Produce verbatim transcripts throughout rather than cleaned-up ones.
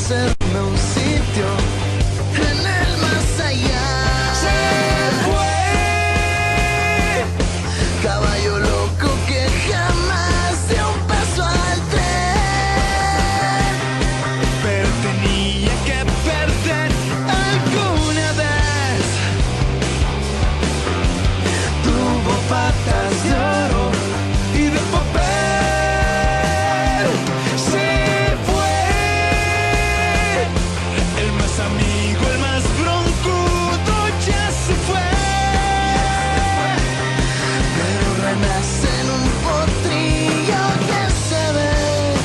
hacerme un sitio en el más allá. Se fue, caballo loco que jamás dio un paso al tren, pero tenía que perder alguna vez. Tuvo patas de oro y de papel. Se fue el más amigo, el más broncudo, ya se fue, pero renace en un potrillo que se ve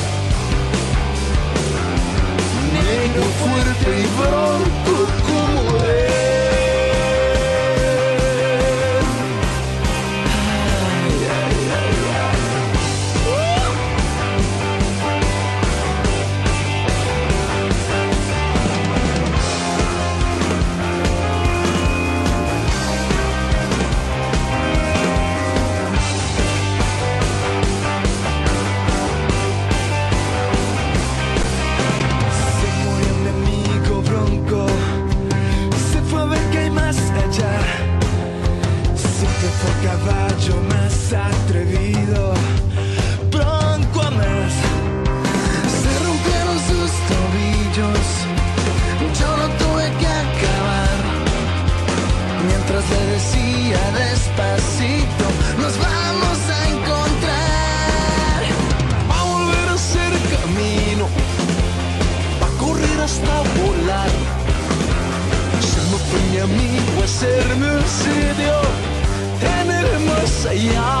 negro, fuerte y bronco como él. Ay, ay, ay, ay. Se murió mi amigo Bronco, se fue a ver qué hay más allá. Siempre fue caballo más atrevido, Bronco a más. Se rompieron sus tobillos, yo lo tuve que acabar, mientras le decía despacito, nos vamos a encontrar. Va a volver a hacer camino, va a correr hasta volar. Se me fue mi amigo a hacerme un sitio en el más allá.